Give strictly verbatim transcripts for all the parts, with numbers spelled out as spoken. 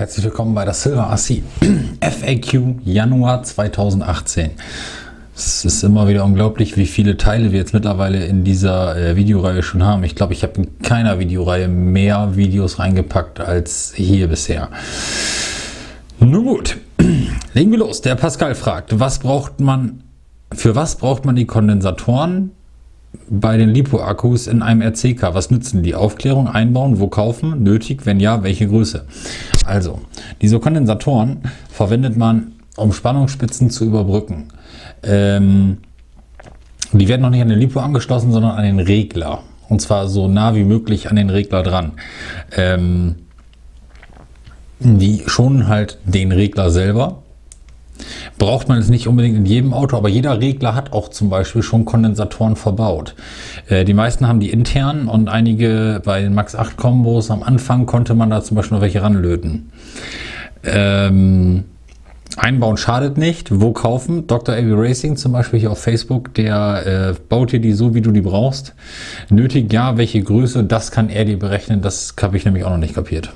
Herzlich willkommen bei der Silver R C F A Q Januar zweitausendachtzehn. Es ist immer wieder unglaublich, wie viele Teile wir jetzt mittlerweile in dieser äh, Videoreihe schon haben. Ich glaube, ich habe in keiner Videoreihe mehr Videos reingepackt als hier bisher. Nun gut, legen wir los. Der Pascal fragt, was braucht man, für was braucht man die Kondensatoren bei den LiPo-Akkus in einem R C K? Was nützen die? Aufklärung, einbauen, wo kaufen? Nötig? Wenn ja, welche Größe? Also, diese Kondensatoren verwendet man, um Spannungsspitzen zu überbrücken. Ähm, die werden noch nicht an den LiPo angeschlossen, sondern an den Regler. Und zwar so nah wie möglich an den Regler dran. Ähm, die schonen halt den Regler selber. Braucht man es nicht unbedingt in jedem Auto, aber jeder Regler hat auch zum Beispiel schon Kondensatoren verbaut. Äh, die meisten haben die internen und einige bei den Max acht Kombos am Anfang konnte man da zum Beispiel noch welche ranlöten. Ähm, einbauen schadet nicht. Wo kaufen? Doktor A V Racing zum Beispiel hier auf Facebook, der äh, baut dir die so, wie du die brauchst. Nötig, ja. Welche Größe? Das kann er dir berechnen. Das habe ich nämlich auch noch nicht kapiert.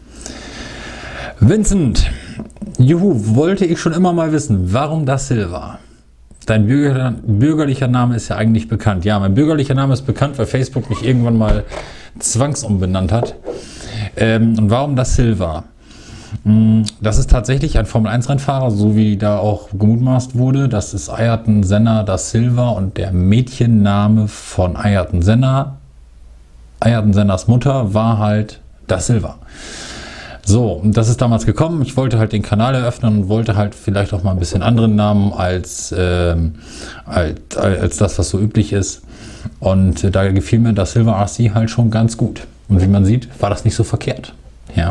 Vincent, juhu, wollte ich schon immer mal wissen, warum das Silver? Dein Bürger, bürgerlicher Name ist ja eigentlich bekannt. Ja, mein bürgerlicher Name ist bekannt, weil Facebook mich irgendwann mal zwangsumbenannt hat. Ähm, und warum das Silver? Das ist tatsächlich ein Formel eins Rennfahrer, so wie da auch gemutmaßt wurde. Das ist Ayrton Senna da Silva und der Mädchenname von Ayrton Senna, Ayrton Sennas Mutter, war halt da Silva. So, und das ist damals gekommen. Ich wollte halt den Kanal eröffnen und wollte halt vielleicht auch mal ein bisschen anderen Namen als, ähm, als, als das, was so üblich ist. Und äh, da gefiel mir das Silver R C halt schon ganz gut. Und wie man sieht, war das nicht so verkehrt. Ja,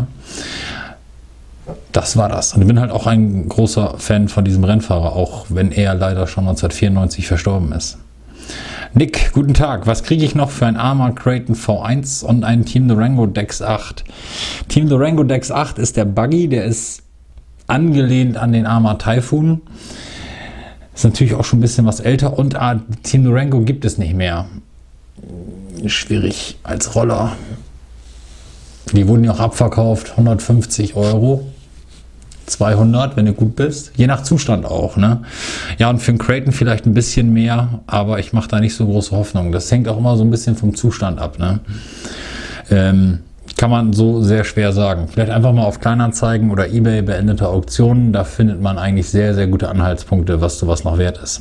das war das. Und ich bin halt auch ein großer Fan von diesem Rennfahrer, auch wenn er leider schon neunzehnhundertvierundneunzig verstorben ist. Nick, guten Tag. Was kriege ich noch für ein Arma Kraton V eins und einen Team Durango Dex acht? Team Durango Dex acht ist der Buggy, der ist angelehnt an den Arma Typhoon. Ist natürlich auch schon ein bisschen was älter und ah, Team Durango gibt es nicht mehr. Schwierig als Roller. Die wurden ja auch abverkauft, hundertfünfzig Euro. zweihundert, wenn du gut bist. Je nach Zustand auch, ne? Ja, und für einen Kraton vielleicht ein bisschen mehr, aber ich mache da nicht so große Hoffnung. Das hängt auch immer so ein bisschen vom Zustand ab, ne? Ähm, kann man so sehr schwer sagen. Vielleicht einfach mal auf Kleinanzeigen oder eBay beendete Auktionen. Da findet man eigentlich sehr, sehr gute Anhaltspunkte, was sowas noch wert ist.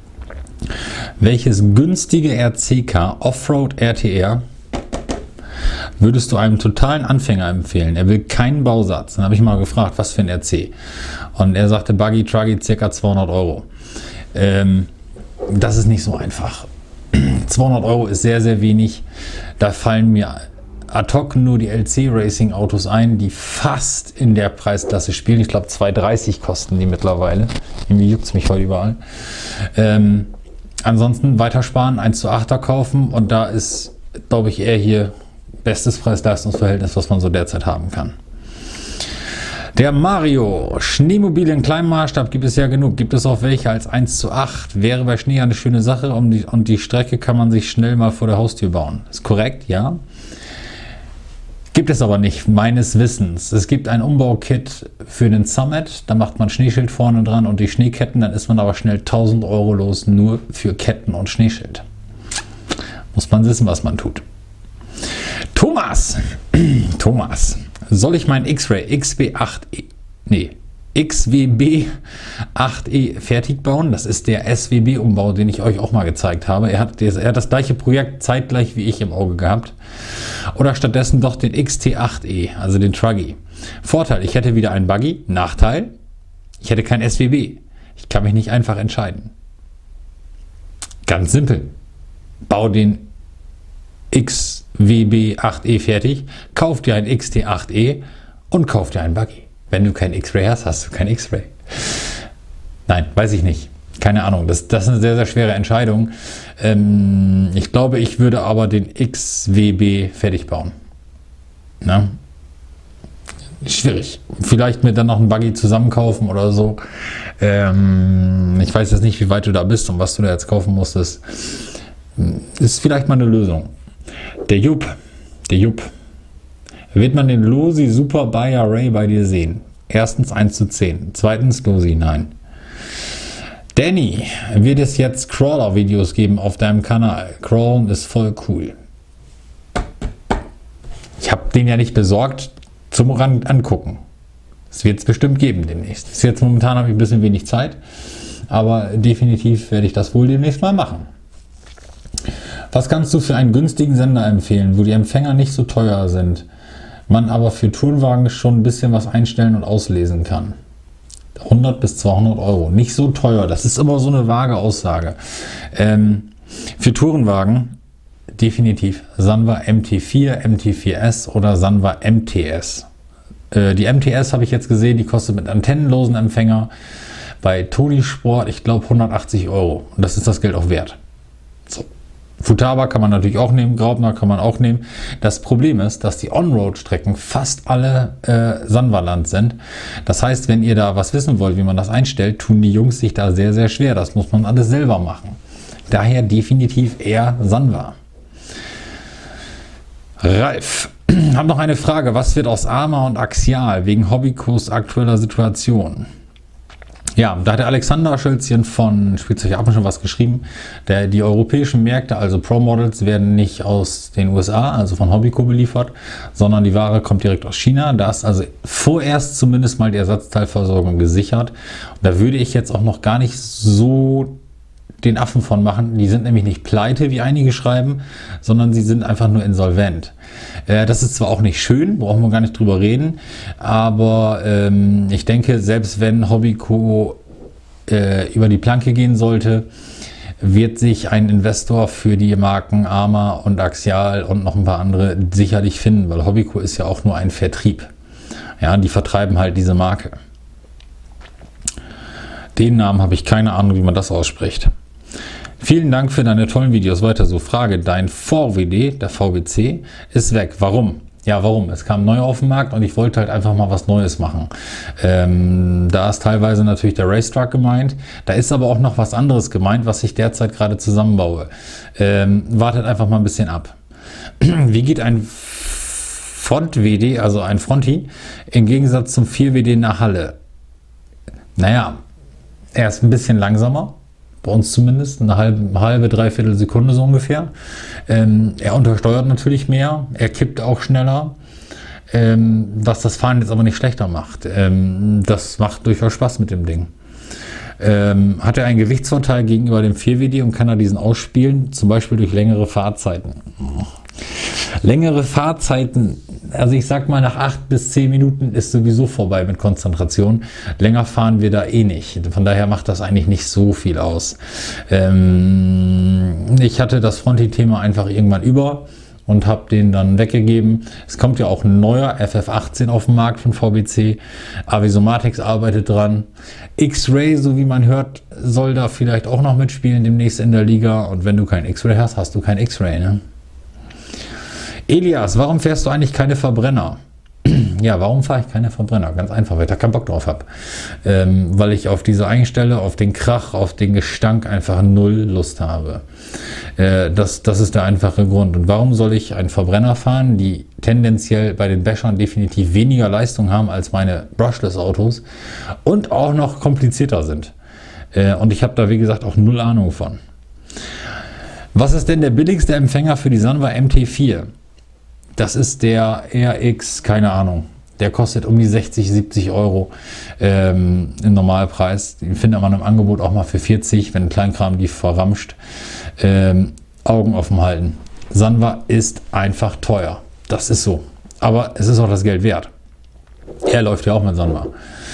Welches günstige R C K Offroad R T R würdest du einem totalen Anfänger empfehlen? Er will keinen Bausatz. Dann habe ich mal gefragt, was für ein R C. Und er sagte, Buggy, Truggy, ca. zweihundert Euro. Ähm, das ist nicht so einfach. zweihundert Euro ist sehr, sehr wenig. Da fallen mir ad hoc nur die L C Racing Autos ein, die fast in der Preisklasse spielen. Ich glaube, zweihundertdreißig kosten die mittlerweile. Irgendwie juckt es mich heute überall. Ähm, ansonsten weitersparen, eins zu achter kaufen. Und da ist, glaube ich, eher hier bestes Preis-Leistungs-Verhältnis, was man so derzeit haben kann. Der Mario, Schneemobile in kleinem Maßstab gibt es ja genug. Gibt es auch welche als eins zu acht? Wäre bei Schnee eine schöne Sache um die, und die Strecke kann man sich schnell mal vor der Haustür bauen. Ist korrekt, ja. Gibt es aber nicht, meines Wissens. Es gibt ein Umbau-Kit für den Summit. Da macht man Schneeschild vorne dran und die Schneeketten. Dann ist man aber schnell tausend Euro los, nur für Ketten und Schneeschild. Muss man wissen, was man tut. Thomas, Thomas, soll ich meinen X-Ray X W acht E, nee, X W B acht E fertig bauen? Das ist der S W B-Umbau, den ich euch auch mal gezeigt habe. Er hat, er hat das gleiche Projekt zeitgleich wie ich im Auge gehabt. Oder stattdessen doch den X T acht E, also den Truggy. Vorteil, ich hätte wieder einen Buggy. Nachteil, ich hätte kein S W B. Ich kann mich nicht einfach entscheiden. Ganz simpel. Bau den X W B acht E fertig, kauf dir ein X T acht E und kauf dir einen Buggy. Wenn du kein X-Ray hast, hast du kein X-Ray. Nein, weiß ich nicht. Keine Ahnung. Das, das ist eine sehr, sehr schwere Entscheidung. Ähm, ich glaube, ich würde aber den X W B fertig bauen. Na? Schwierig. Vielleicht mir dann noch einen Buggy zusammenkaufen oder so. Ähm, ich weiß jetzt nicht, wie weit du da bist und was du da jetzt kaufen musstest. Ist vielleicht mal eine Lösung. Der Jupp, der Jupp, Wird man den Losi Super Buyer Ray bei dir sehen? Erstens eins zu zehn. Zweitens Losi, nein. Danny, wird es jetzt Crawler-Videos geben auf deinem Kanal? Crawlen ist voll cool. Ich habe den ja nicht besorgt zum Rand angucken. Es wird es bestimmt geben demnächst. Bis jetzt momentan habe ich ein bisschen wenig Zeit, aber definitiv werde ich das wohl demnächst mal machen. Was kannst du für einen günstigen Sender empfehlen, wo die Empfänger nicht so teuer sind, man aber für Tourenwagen schon ein bisschen was einstellen und auslesen kann? hundert bis zweihundert Euro. Nicht so teuer. Das ist immer so eine vage Aussage. Ähm, für Tourenwagen definitiv Sanwa M T vier, M T vier S oder Sanwa M T S. Äh, die M T S habe ich jetzt gesehen, die kostet mit antennenlosen Empfänger bei Toni Sport, ich glaube, hundertachtzig Euro. Und das ist das Geld auch wert. So. Futaba kann man natürlich auch nehmen, Graupner kann man auch nehmen. Das Problem ist, dass die On-Road-Strecken fast alle äh, Sanwa-Land sind. Das heißt, wenn ihr da was wissen wollt, wie man das einstellt, tun die Jungs sich da sehr, sehr schwer. Das muss man alles selber machen. Daher definitiv eher Sanwa. Ralf, hab noch eine Frage. Was wird aus Arma und Axial wegen Hobbykurs aktueller Situation? Ja, da hat der Alexander Schölzchen von Spielzeug Apen schon was geschrieben. Der, die europäischen Märkte, also Pro Models, werden nicht aus den U S A, also von Hobbyco beliefert, sondern die Ware kommt direkt aus China. Da ist also vorerst zumindest mal die Ersatzteilversorgung gesichert. Und da würde ich jetzt auch noch gar nicht so den Affen von machen. Die sind nämlich nicht pleite, wie einige schreiben, sondern sie sind einfach nur insolvent. Äh, das ist zwar auch nicht schön, brauchen wir gar nicht drüber reden, aber ähm, ich denke, selbst wenn Hobbyco äh, über die Planke gehen sollte, wird sich ein Investor für die Marken Arma und Axial und noch ein paar andere sicherlich finden, weil Hobbyco ist ja auch nur ein Vertrieb. Ja, die vertreiben halt diese Marke. Den Namen habe ich keine Ahnung, wie man das ausspricht. Vielen Dank für deine tollen Videos. Weiter so. Frage, dein V W D, der V B C, ist weg. Warum? Ja, warum? Es kam neu auf den Markt und ich wollte halt einfach mal was Neues machen. Ähm, da ist teilweise natürlich der Racetrack gemeint. Da ist aber auch noch was anderes gemeint, was ich derzeit gerade zusammenbaue. Ähm, wartet einfach mal ein bisschen ab. Wie geht ein Front-W D, also ein Fronti, im Gegensatz zum vier W D nach Halle? Naja, er ist ein bisschen langsamer. Bei uns zumindest, eine halbe, halbe dreiviertel Sekunde so ungefähr. Ähm, er untersteuert natürlich mehr, er kippt auch schneller, ähm, was das Fahren jetzt aber nicht schlechter macht. Ähm, das macht durchaus Spaß mit dem Ding. Ähm, hat er einen Gewichtsvorteil gegenüber dem vier W D und kann er diesen ausspielen, zum Beispiel durch längere Fahrzeiten. Längere Fahrzeiten, also ich sag mal nach acht bis zehn Minuten ist sowieso vorbei mit Konzentration. Länger fahren wir da eh nicht. Von daher macht das eigentlich nicht so viel aus. Ähm, ich hatte das Fronti-Thema einfach irgendwann über und habe den dann weggegeben. Es kommt ja auch ein neuer F F achtzehn auf den Markt von V B C. Avisomatics arbeitet dran. X-Ray, so wie man hört, soll da vielleicht auch noch mitspielen demnächst in der Liga. Und wenn du kein X-Ray hast, hast du kein X-Ray, ne? Elias, warum fährst du eigentlich keine Verbrenner? Ja, warum fahre ich keine Verbrenner? Ganz einfach, weil ich da keinen Bock drauf habe. Ähm, weil ich auf diese Einstelle, auf den Krach, auf den Gestank einfach null Lust habe. Äh, das, das ist der einfache Grund. Und warum soll ich einen Verbrenner fahren, die tendenziell bei den Bashern definitiv weniger Leistung haben als meine Brushless-Autos und auch noch komplizierter sind? Äh, und ich habe da, wie gesagt, auch null Ahnung von. Was ist denn der billigste Empfänger für die Sanwa M T vier? Das ist der R X, keine Ahnung. Der kostet um die sechzig, siebzig Euro ähm, im Normalpreis. Den findet man im Angebot auch mal für vierzig, wenn ein Kleinkram die verramscht. Ähm, Augen offen halten. Sanwa ist einfach teuer. Das ist so. Aber es ist auch das Geld wert. Er läuft ja auch mit Sanwa.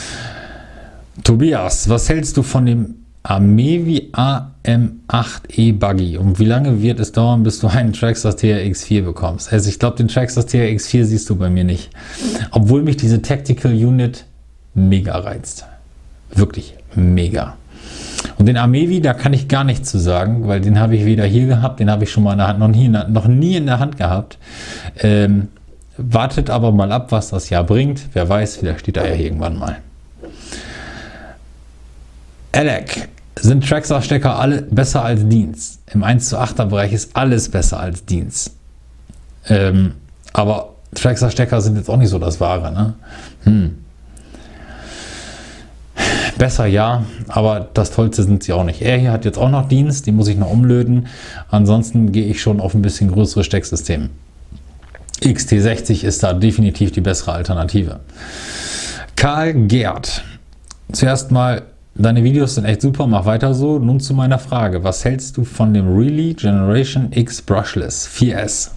Tobias, was hältst du von dem Amevi A M acht E Buggy? Und wie lange wird es dauern, bis du einen Traxxas T R X vier bekommst? Also ich glaube, den Traxxas T R X vier siehst du bei mir nicht. Obwohl mich diese Tactical Unit mega reizt. Wirklich mega. Und den Amevi, da kann ich gar nichts zu sagen, weil den habe ich weder hier gehabt, den habe ich schon mal in der Hand, noch nie, noch nie in der Hand gehabt. Ähm, wartet aber mal ab, was das Jahr bringt. Wer weiß, vielleicht steht er ja irgendwann mal. Alec, sind Traxxas-Stecker alle besser als Dienst? Im eins zu achter Bereich ist alles besser als Dienst. Ähm, aber Traxxas-Stecker sind jetzt auch nicht so das Wahre, ne? Hm. Besser ja, aber das Tollste sind sie auch nicht. Er hier hat jetzt auch noch Dienst, die muss ich noch umlöten. Ansonsten gehe ich schon auf ein bisschen größeres Stecksystem. X T sechzig ist da definitiv die bessere Alternative. Karl Gerd. Zuerst mal, deine Videos sind echt super, mach weiter so. Nun zu meiner Frage. Was hältst du von dem Really Generation X Brushless vier S?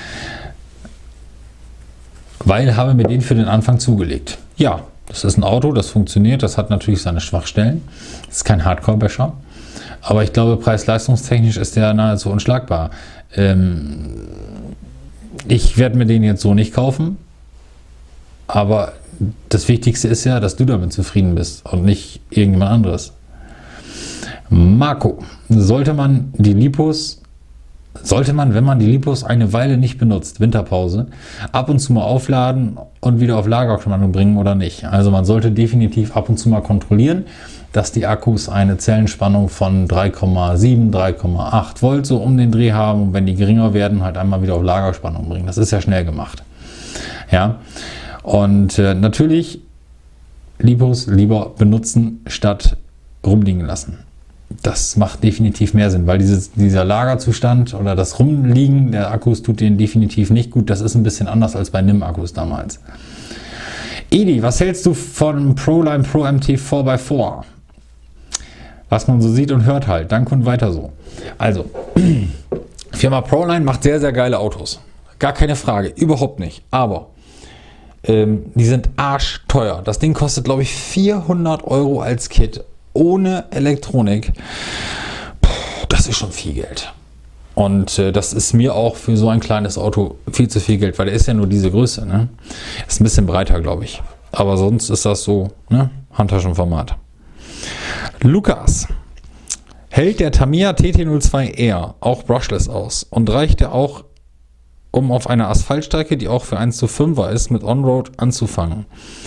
Weil habe mir den für den Anfang zugelegt. Ja, das ist ein Auto, das funktioniert, das hat natürlich seine Schwachstellen. Das ist kein Hardcore-Basher. Aber ich glaube, preis-leistungstechnisch ist der nahezu unschlagbar. Ähm, ich werde mir den jetzt so nicht kaufen. Aber das Wichtigste ist ja, dass du damit zufrieden bist und nicht irgendjemand anderes. Marco, sollte man die Lipos, sollte man, wenn man die Lipos eine Weile nicht benutzt, Winterpause, ab und zu mal aufladen und wieder auf Lagerkommando bringen oder nicht? Also man sollte definitiv ab und zu mal kontrollieren, dass die Akkus eine Zellenspannung von drei Komma sieben, drei Komma acht Volt so um den Dreh haben und wenn die geringer werden, halt einmal wieder auf Lagerspannung bringen. Das ist ja schnell gemacht. Ja. Und äh, natürlich Lipos lieber benutzen statt rumliegen lassen. Das macht definitiv mehr Sinn, weil dieses, dieser Lagerzustand oder das Rumliegen der Akkus tut denen definitiv nicht gut. Das ist ein bisschen anders als bei N I M-Akkus damals. Edi, was hältst du von Proline Pro M T vier bei vier? Was man so sieht und hört halt. Danke und weiter so. Also, Firma Proline macht sehr, sehr geile Autos. Gar keine Frage, überhaupt nicht. Aber ähm, die sind arschteuer. Das Ding kostet, glaube ich, vierhundert Euro als Kit. Ohne Elektronik, puh, das ist schon viel Geld. Und äh, das ist mir auch für so ein kleines Auto viel zu viel Geld, weil der ist ja nur diese Größe. Ne? Ist ein bisschen breiter, glaube ich. Aber sonst ist das so, ne? Handtaschenformat. Lukas, hält der Tamiya T T null zwei R auch brushless aus? Und reicht er auch, um auf einer Asphaltstrecke, die auch für eins zu fünfer ist, mit Onroad anzufangen?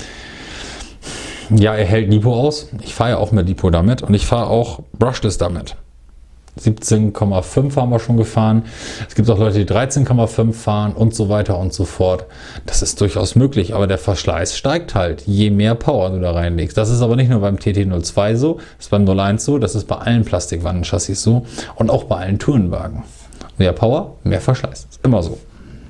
Ja, er hält Lipo aus. Ich fahre ja auch mit Lipo damit und ich fahre auch brushless damit. siebzehn Komma fünf haben wir schon gefahren. Es gibt auch Leute, die dreizehn Komma fünf fahren und so weiter und so fort. Das ist durchaus möglich, aber der Verschleiß steigt halt, je mehr Power du da reinlegst. Das ist aber nicht nur beim T T null zwei so, das ist beim null eins so, das ist bei allen Plastikwandenchassis so und auch bei allen Tourenwagen. Mehr Power, mehr Verschleiß. Ist immer so.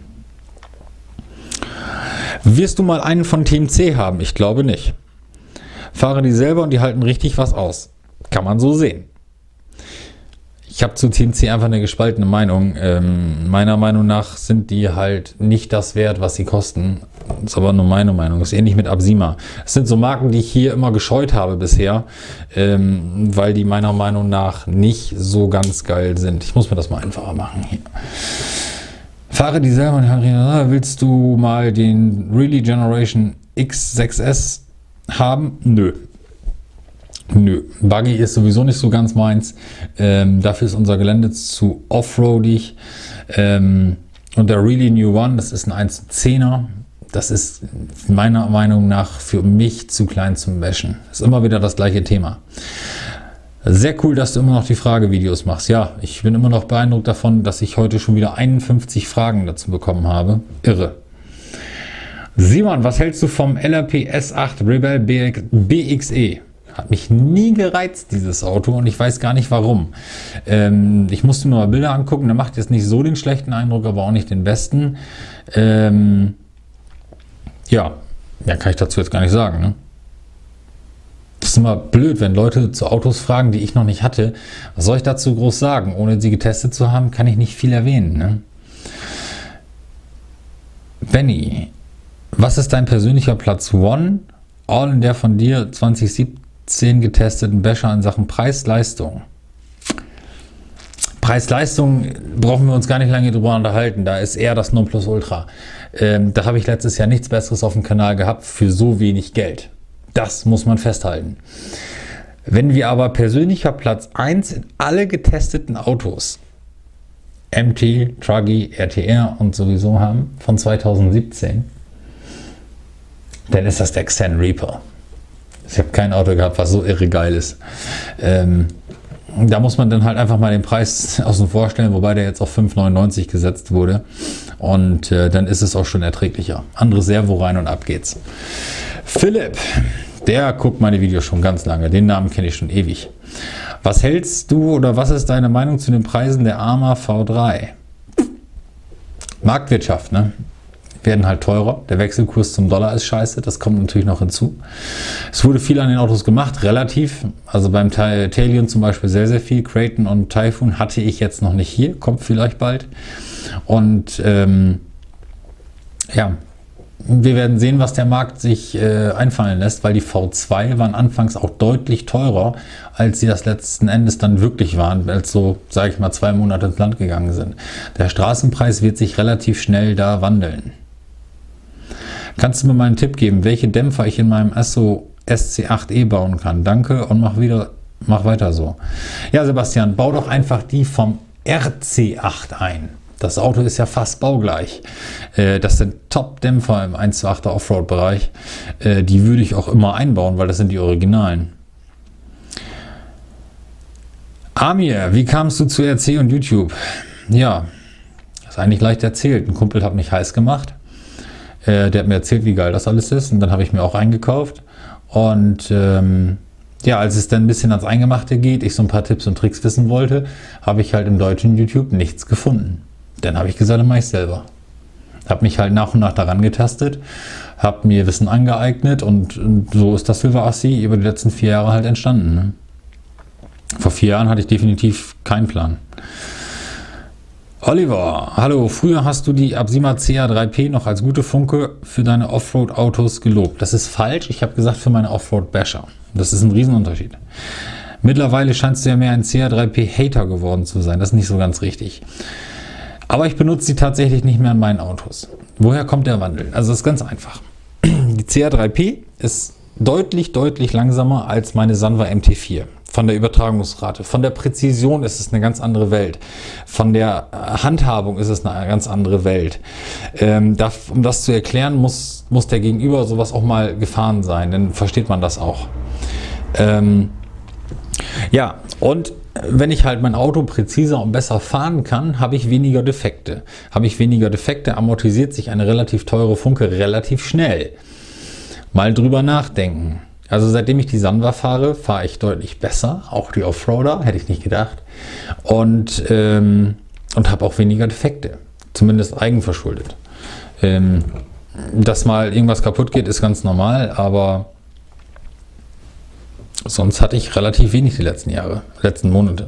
Wirst du mal einen von T M C haben? Ich glaube nicht. Fahre die selber und die halten richtig was aus. Kann man so sehen. Ich habe zu T M C einfach eine gespaltene Meinung. Ähm, meiner Meinung nach sind die halt nicht das wert, was sie kosten. Das ist aber nur meine Meinung. Das ist ähnlich mit Absima. Das sind so Marken, die ich hier immer gescheut habe bisher, ähm, weil die meiner Meinung nach nicht so ganz geil sind. Ich muss mir das mal einfacher machen hier. Fahre die selber und willst du mal den Really Generation X sechs S haben? Nö. Nö. Buggy ist sowieso nicht so ganz meins. Ähm, dafür ist unser Gelände zu offroadig. Ähm, und der Really New One, das ist ein eins zu zehner. Das ist meiner Meinung nach für mich zu klein zum Bashen. Ist immer wieder das gleiche Thema. Sehr cool, dass du immer noch die Fragevideos machst. Ja, ich bin immer noch beeindruckt davon, dass ich heute schon wieder einundfünfzig Fragen dazu bekommen habe. Irre. Simon, was hältst du vom L R P S acht Rebel B X E? Hat mich nie gereizt, dieses Auto, und ich weiß gar nicht warum. Ähm, ich musste mir mal Bilder angucken, der macht jetzt nicht so den schlechten Eindruck, aber auch nicht den besten. Ähm, ja, mehr kann ich dazu jetzt gar nicht sagen. Ne? Das ist immer blöd, wenn Leute zu Autos fragen, die ich noch nicht hatte. Was soll ich dazu groß sagen? Ohne sie getestet zu haben, kann ich nicht viel erwähnen. Ne? Benny, was ist dein persönlicher Platz One? All in der von dir zwanzig siebzehn getesteten Basher in Sachen Preis-Leistung. Preis-Leistung brauchen wir uns gar nicht lange drüber unterhalten. Da ist eher das Nonplusultra. Ähm, da habe ich letztes Jahr nichts Besseres auf dem Kanal gehabt für so wenig Geld. Das muss man festhalten. Wenn wir aber persönlicher Platz eins in alle getesteten Autos, M T, Truggy, R T R und sowieso haben, von zweitausendsiebzehn, dann ist das der Xen Reaper. Ich habe kein Auto gehabt, was so irre geil ist. Ähm, da muss man dann halt einfach mal den Preis außen vor stellen, wobei der jetzt auf fünf neunundneunzig gesetzt wurde. Und äh, dann ist es auch schon erträglicher. Andere Servo rein und ab geht's. Philipp, der guckt meine Videos schon ganz lange. Den Namen kenne ich schon ewig. Was hältst du oder was ist deine Meinung zu den Preisen der Arma V drei? Marktwirtschaft, ne? Werden halt teurer. Der Wechselkurs zum Dollar ist scheiße. Das kommt natürlich noch hinzu. Es wurde viel an den Autos gemacht, relativ. Also beim Talion zum Beispiel sehr, sehr viel. Kraton und Typhoon hatte ich jetzt noch nicht hier. Kommt vielleicht bald. Und ähm, ja, wir werden sehen, was der Markt sich äh, einfallen lässt, weil die V zwei waren anfangs auch deutlich teurer, als sie das letzten Endes dann wirklich waren, als so, sage ich mal, zwei Monate ins Land gegangen sind. Der Straßenpreis wird sich relativ schnell da wandeln. Kannst du mir mal einen Tipp geben, welche Dämpfer ich in meinem Esso S C acht E bauen kann? Danke und mach wieder, mach weiter so. Ja, Sebastian, bau doch einfach die vom R C acht ein. Das Auto ist ja fast baugleich. Das sind Top-Dämpfer im eins zu achter Offroad-Bereich. Die würde ich auch immer einbauen, weil das sind die Originalen. Amir, wie kamst du zu R C und YouTube? Ja, das ist eigentlich leicht erzählt. Ein Kumpel hat mich heiß gemacht. Der hat mir erzählt, wie geil das alles ist. Und dann habe ich mir auch eingekauft. Und ähm, ja, als es dann ein bisschen ans Eingemachte geht, ich so ein paar Tipps und Tricks wissen wollte, habe ich halt im deutschen YouTube nichts gefunden. Dann habe ich gesagt, dann mache ich selber. Habe mich halt nach und nach daran getastet, habe mir Wissen angeeignet und, und so ist das Silver Assi über die letzten vier Jahre halt entstanden. Ne? Vor vier Jahren hatte ich definitiv keinen Plan. Oliver, hallo, früher hast du die Absima C A drei P noch als gute Funke für deine Offroad-Autos gelobt. Das ist falsch, ich habe gesagt für meine Offroad-Basher. Das ist ein Riesenunterschied. Mittlerweile scheinst du ja mehr ein C A drei P-Hater geworden zu sein, das ist nicht so ganz richtig. Aber ich benutze sie tatsächlich nicht mehr in meinen Autos. Woher kommt der Wandel? Also das ist ganz einfach. Die C A drei P ist deutlich, deutlich langsamer als meine Sanwa M T vier. Von der Übertragungsrate, von der Präzision ist es eine ganz andere Welt. Von der Handhabung ist es eine ganz andere Welt. Ähm, da, um das zu erklären, muss, muss der Gegenüber sowas auch mal gefahren sein. Dann versteht man das auch. Ähm, ja, und wenn ich halt mein Auto präziser und besser fahren kann, habe ich weniger Defekte. Habe ich weniger Defekte, amortisiert sich eine relativ teure Funke relativ schnell. Mal drüber nachdenken. Also seitdem ich die Sanwa fahre, fahre ich deutlich besser. Auch die Offroader, hätte ich nicht gedacht. Und, ähm, und habe auch weniger Defekte. Zumindest eigenverschuldet. Ähm, dass mal irgendwas kaputt geht, ist ganz normal, aber sonst hatte ich relativ wenig die letzten Jahre, letzten Monate.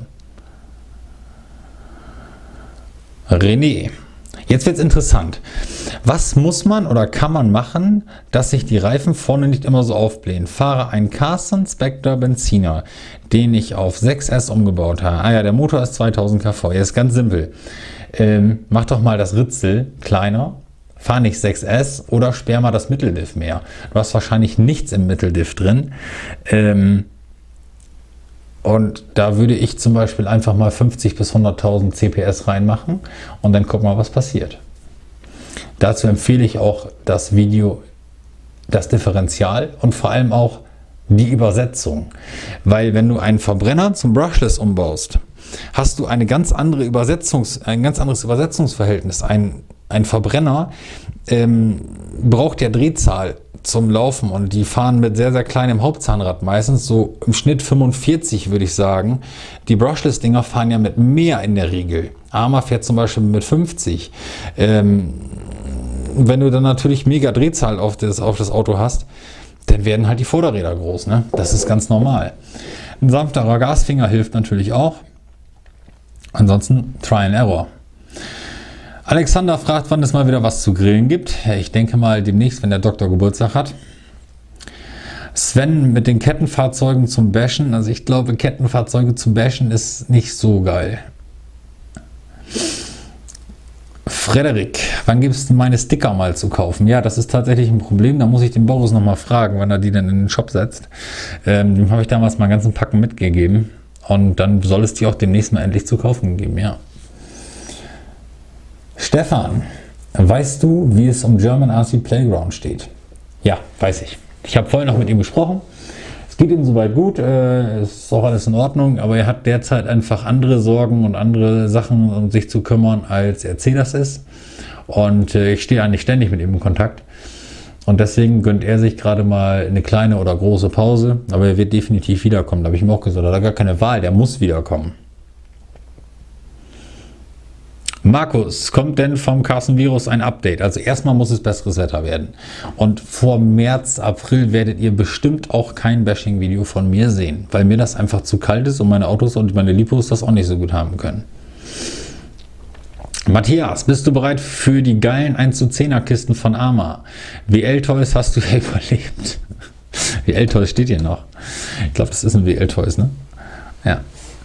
René. Jetzt wird es interessant. Was muss man oder kann man machen, dass sich die Reifen vorne nicht immer so aufblähen? Fahre einen Carson Spectre Benziner, den ich auf sechs S umgebaut habe. Ah ja, der Motor ist zweitausend Kilowatt. Ja, ist ganz simpel. Ähm, mach doch mal das Ritzel kleiner, fahr nicht sechs S oder sperr mal das Mitteldiff mehr. Du hast wahrscheinlich nichts im Mitteldiff drin. Ähm, Und da würde ich zum Beispiel einfach mal fünfzig bis hunderttausend C P S reinmachen und dann gucken wir, was passiert. Dazu empfehle ich auch das Video, das Differential und vor allem auch die Übersetzung. Weil wenn du einen Verbrenner zum Brushless umbaust, hast du eine ganz andere Übersetzungs-, ein ganz anderes Übersetzungsverhältnis. Ein, ein Verbrenner ähm, braucht ja Drehzahl zum Laufen und die fahren mit sehr, sehr kleinem Hauptzahnrad meistens, so im Schnitt fünfundvierzig würde ich sagen. Die Brushless-Dinger fahren ja mit mehr in der Regel. Arma fährt zum Beispiel mit fünfzig. Ähm, wenn du dann natürlich mega Drehzahl auf das, auf das Auto hast, dann werden halt die Vorderräder groß. Ne? Das ist ganz normal. Ein sanfterer Gasfinger hilft natürlich auch. Ansonsten Try and Error. Alexander fragt, wann es mal wieder was zu grillen gibt. Ich denke mal demnächst, wenn der Doktor Geburtstag hat. Sven mit den Kettenfahrzeugen zum Bashen. Also ich glaube, Kettenfahrzeuge zum Bashen ist nicht so geil. Frederik, wann gibt es denn meine Sticker mal zu kaufen? Ja, das ist tatsächlich ein Problem. Da muss ich den Boris nochmal fragen, wann er die denn in den Shop setzt. Ähm, dem habe ich damals mal einen ganzen Packen mitgegeben. Und dann soll es die auch demnächst mal endlich zu kaufen geben, ja. Stefan, weißt du, wie es um German R C Playground steht? Ja, weiß ich. Ich habe vorhin noch mit ihm gesprochen. Es geht ihm soweit gut, äh, ist auch alles in Ordnung, aber er hat derzeit einfach andere Sorgen und andere Sachen, um sich zu kümmern, als R C das ist. Und äh, ich stehe eigentlich ständig mit ihm in Kontakt. Und deswegen gönnt er sich gerade mal eine kleine oder große Pause, aber er wird definitiv wiederkommen. Da habe ich ihm auch gesagt, er hat gar keine Wahl, der muss wiederkommen. Markus, kommt denn vom Carsten Virus ein Update? Also erstmal muss es besseres Wetter werden. Und vor März, April werdet ihr bestimmt auch kein Bashing-Video von mir sehen, weil mir das einfach zu kalt ist und meine Autos und meine Lipos das auch nicht so gut haben können. Matthias, bist du bereit für die geilen eins zu zehner Kisten von Arma? W L-Toys hast du ja überlebt. W L-Toys steht hier noch. Ich glaube, das ist ein W L-Toys, ne? Ja.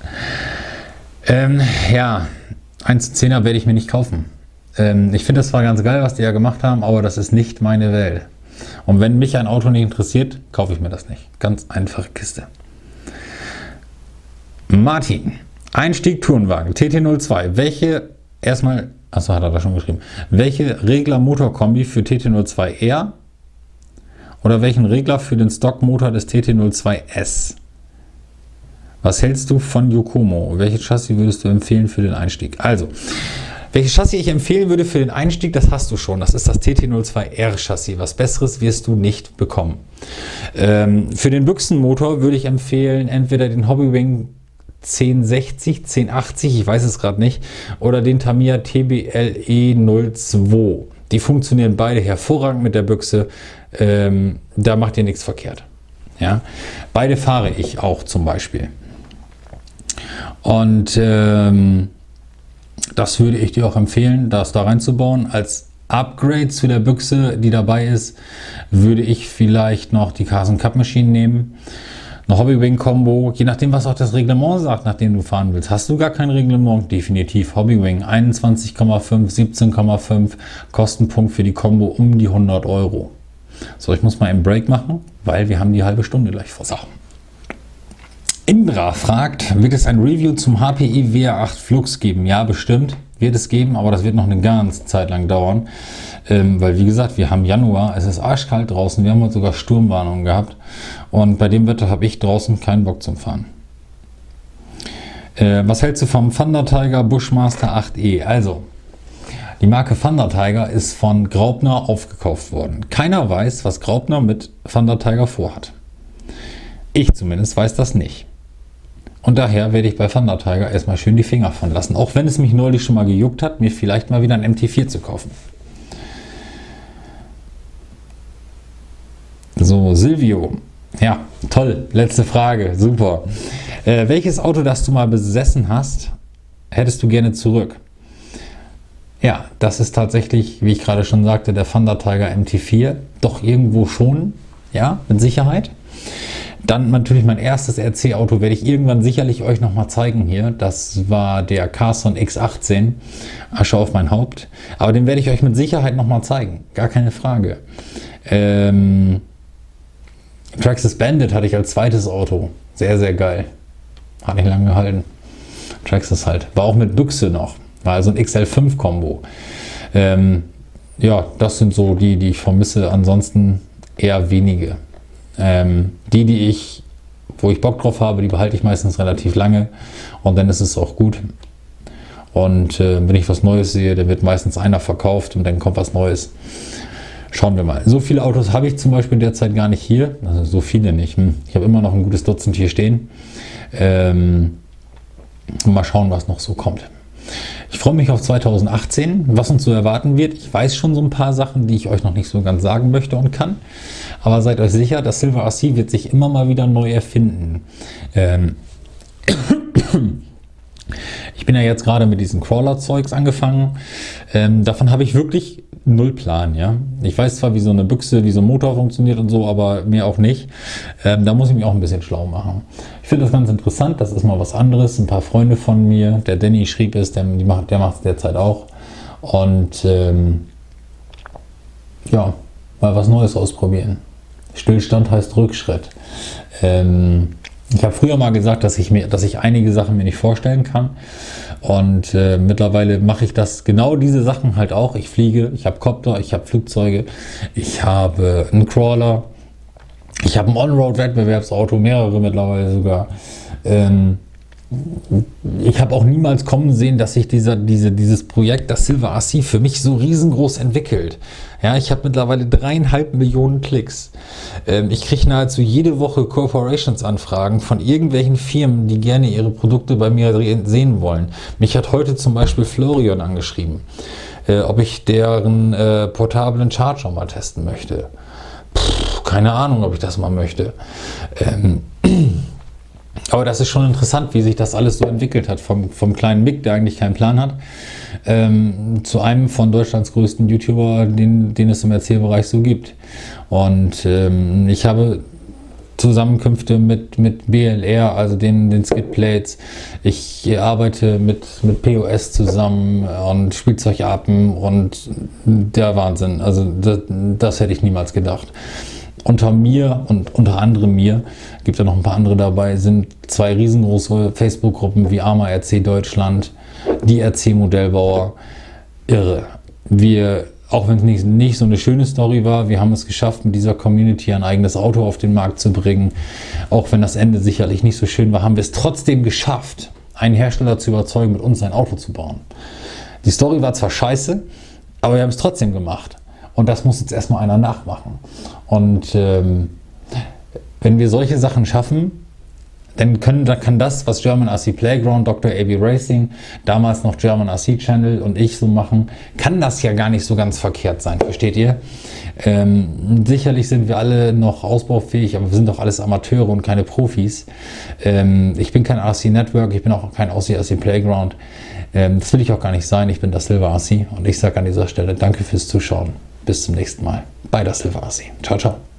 Ähm, ja. eins zu zehner werde ich mir nicht kaufen. Ähm, ich finde das zwar ganz geil, was die ja gemacht haben, aber das ist nicht meine Welt. Und wenn mich ein Auto nicht interessiert, kaufe ich mir das nicht. Ganz einfache Kiste. Martin, Einstieg-Tourenwagen, T T null zwei. Welche, erstmal, achso, hat er da schon geschrieben. Welche Regler-Motorkombi für T T null zwei R oder welchen Regler für den Stockmotor des T T null zwei S? Was hältst du von Yokomo? Welches Chassis würdest du empfehlen für den Einstieg? Also, welches Chassis ich empfehlen würde für den Einstieg, das hast du schon. Das ist das T T null zwei R Chassis. Was Besseres wirst du nicht bekommen. Ähm, für den Büchsenmotor würde ich empfehlen, entweder den Hobbywing zehn sechzig, zehn achtzig, ich weiß es gerade nicht, oder den Tamiya T B L E null zwei. Die funktionieren beide hervorragend mit der Büchse. Ähm, da macht ihr nichts verkehrt. Ja? Beide fahre ich auch zum Beispiel. Und ähm, das würde ich dir auch empfehlen, das da reinzubauen. Als Upgrade zu der Büchse, die dabei ist, würde ich vielleicht noch die Carson Cup Machine nehmen. Eine Hobbywing-Kombo, je nachdem, was auch das Reglement sagt, nachdem du fahren willst. Hast du gar kein Reglement? Definitiv Hobbywing. einundzwanzig Komma fünf, siebzehn Komma fünf, Kostenpunkt für die Kombo um die hundert Euro. So, ich muss mal einen Break machen, weil wir haben die halbe Stunde gleich vor. So. Indra fragt, wird es ein Review zum H P I W R acht Flux geben? Ja, bestimmt wird es geben, aber das wird noch eine ganze Zeit lang dauern. Ähm, weil wie gesagt, wir haben Januar, es ist arschkalt draußen, wir haben heute sogar Sturmwarnungen gehabt. Und bei dem Wetter habe ich draußen keinen Bock zum Fahren. Äh, was hältst du vom Thunder Tiger Bushmaster acht E? Also, die Marke Thunder Tiger ist von Graupner aufgekauft worden. Keiner weiß, was Graupner mit Thunder Tiger vorhat. Ich zumindest weiß das nicht. Und daher werde ich bei Thunder Tiger erstmal schön die Finger von lassen. Auch wenn es mich neulich schon mal gejuckt hat, mir vielleicht mal wieder ein M T vier zu kaufen. So, Silvio. Ja, toll. Letzte Frage. Super. Äh, welches Auto, das du mal besessen hast, hättest du gerne zurück? Ja, das ist tatsächlich, wie ich gerade schon sagte, der Thunder Tiger M T vier. Doch irgendwo schon. Ja, mit Sicherheit. Dann natürlich mein erstes R C-Auto, werde ich irgendwann sicherlich euch nochmal zeigen hier. Das war der Carson X achtzehn. Asche auf mein Haupt. Aber den werde ich euch mit Sicherheit nochmal zeigen. Gar keine Frage. Ähm, Traxxas Bandit hatte ich als zweites Auto. Sehr, sehr geil. Hat nicht lange gehalten. Traxxas halt. War auch mit Büchse noch. War also ein X L fünf Kombo. Ähm, ja, das sind so die, die ich vermisse. Ansonsten eher wenige. Ähm, die, die ich, wo ich Bock drauf habe, die behalte ich meistens relativ lange und dann ist es auch gut. Und äh, wenn ich was Neues sehe, dann wird meistens einer verkauft und dann kommt was Neues. Schauen wir mal. So viele Autos habe ich zum Beispiel derzeit gar nicht hier. Also so viele nicht. Ich habe immer noch ein gutes Dutzend hier stehen. Ähm, mal schauen, was noch so kommt. Ich freue mich auf zweitausendachtzehn, was uns so erwarten wird. Ich weiß schon so ein paar Sachen, die ich euch noch nicht so ganz sagen möchte und kann. Aber seid euch sicher, das Silver R C wird sich immer mal wieder neu erfinden. Ähm ich bin ja jetzt gerade mit diesen Crawler-Zeugs angefangen. Ähm, davon habe ich wirklich null Plan. Ja? Ich weiß zwar, wie so eine Büchse, wie so ein Motor funktioniert und so, aber mehr auch nicht. Ähm, da muss ich mich auch ein bisschen schlau machen. Ich finde das ganz interessant. Das ist mal was anderes. Ein paar Freunde von mir, der Danny schrieb es, der, die macht, der macht es derzeit auch. Und ähm, ja, mal was Neues ausprobieren. Stillstand heißt Rückschritt. Ähm, ich habe früher mal gesagt, dass ich mir, dass ich einige Sachen mir nicht vorstellen kann. Und äh, mittlerweile mache ich das, genau diese Sachen halt auch. Ich fliege, ich habe Kopter, ich habe Flugzeuge, ich habe einen Crawler. Ich habe ein On-Road-Wettbewerbsauto, mehrere mittlerweile sogar. Ähm, ich habe auch niemals kommen sehen, dass sich dieser, diese, dieses Projekt, das Silver R C, für mich so riesengroß entwickelt. Ja, ich habe mittlerweile dreieinhalb Millionen Klicks. Ähm, ich kriege nahezu jede Woche Corporations-Anfragen von irgendwelchen Firmen, die gerne ihre Produkte bei mir sehen wollen. Mich hat heute zum Beispiel Florian angeschrieben, äh, ob ich deren äh, portablen Charger mal testen möchte. Puh, keine Ahnung, ob ich das mal möchte. Ähm, Aber das ist schon interessant, wie sich das alles so entwickelt hat. Vom, vom kleinen Mick, der eigentlich keinen Plan hat, ähm, zu einem von Deutschlands größten YouTuber, den, den es im Erzählbereich so gibt. Und ähm, ich habe Zusammenkünfte mit, mit B L R, also den, den Skidplates. Ich arbeite mit, mit P O S zusammen und Spielzeugapen und der Wahnsinn. Also das, das hätte ich niemals gedacht. Unter mir und unter anderem mir, gibt ja noch ein paar andere dabei, sind zwei riesengroße Facebook-Gruppen wie Arma R C Deutschland, die R C-Modellbauer. Irre. Wir, auch wenn es nicht, nicht so eine schöne Story war, wir haben es geschafft, mit dieser Community ein eigenes Auto auf den Markt zu bringen. Auch wenn das Ende sicherlich nicht so schön war, haben wir es trotzdem geschafft, einen Hersteller zu überzeugen, mit uns ein Auto zu bauen. Die Story war zwar scheiße, aber wir haben es trotzdem gemacht. Und das muss jetzt erstmal einer nachmachen. Und ähm, wenn wir solche Sachen schaffen, dann, können, dann kann das, was German R C Playground, Doktor A B Racing, damals noch German R C Channel und ich so machen, kann das ja gar nicht so ganz verkehrt sein, versteht ihr? Ähm, sicherlich sind wir alle noch ausbaufähig, aber wir sind doch alles Amateure und keine Profis. Ähm, ich bin kein R C Network, ich bin auch kein R C Playground. Ähm, das will ich auch gar nicht sein, ich bin das Silver R C und ich sage an dieser Stelle danke fürs Zuschauen. Bis zum nächsten Mal bei das Silver R C. Ciao, ciao.